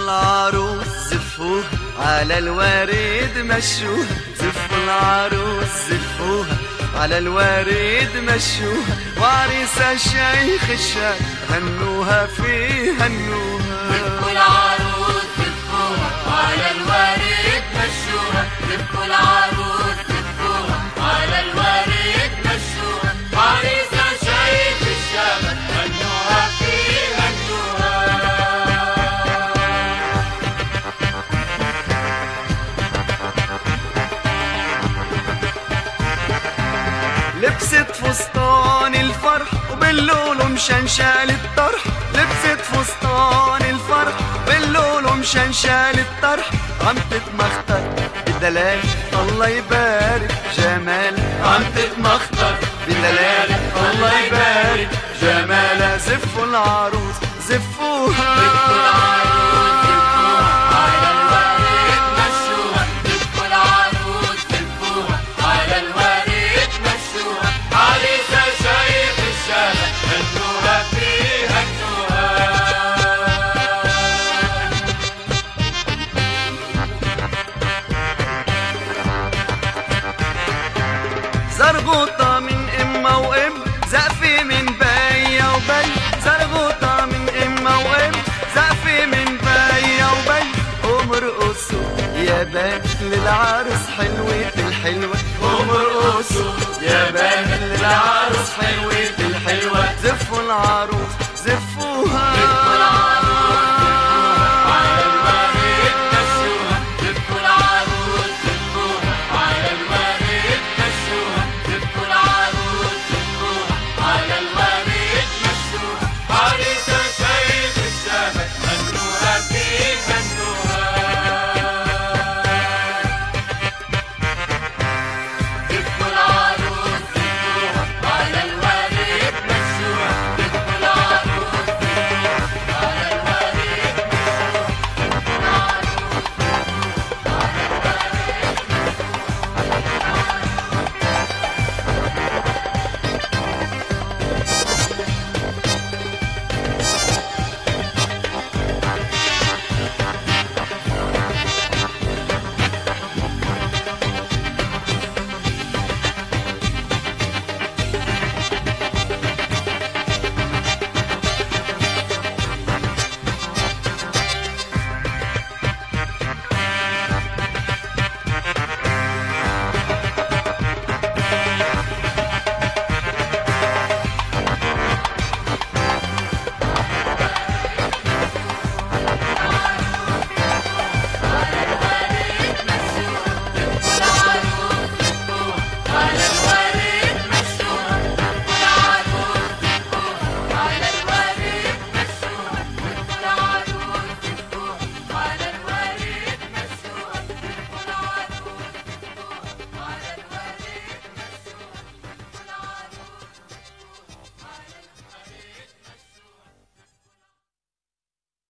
العروس زفوها على الوريد مشوها، زفوا العروس زفوها على الوريد مشوها، وعريسها شيخ الشام هنوها فيه هنوها. زفوا العروس زفوها على الوريد مشوها، زفوا العروس زفوها على الوريد مشوها، وعريسها شيخ الشام هنوها فيه هنوها. لبست فستان الفرح وباللولو مشنشال الطرح، لبست فستان الفرح باللولو مشنشال الطرح، عم تتمخطر بدلال الله يبارك جمال، عم تتمخطر بدلال الله يبارك جمالها. زفوا العروس زفوها، زفوا العروس زفوها على الوريد مشوها، زفوا العروس زفوها على الوريد مشوها، عريسها شيخ الشام هنوها فيه هنوها. زرغوطة من إما وإم، زقفي من بيا وبي، زرغوطة من إما وإم، زقفي من بيا وبي، قوم ارقصوا يا بنات للعروس حلوة الحلوة، قوم ارقصوا يا بنات للعروس حلوة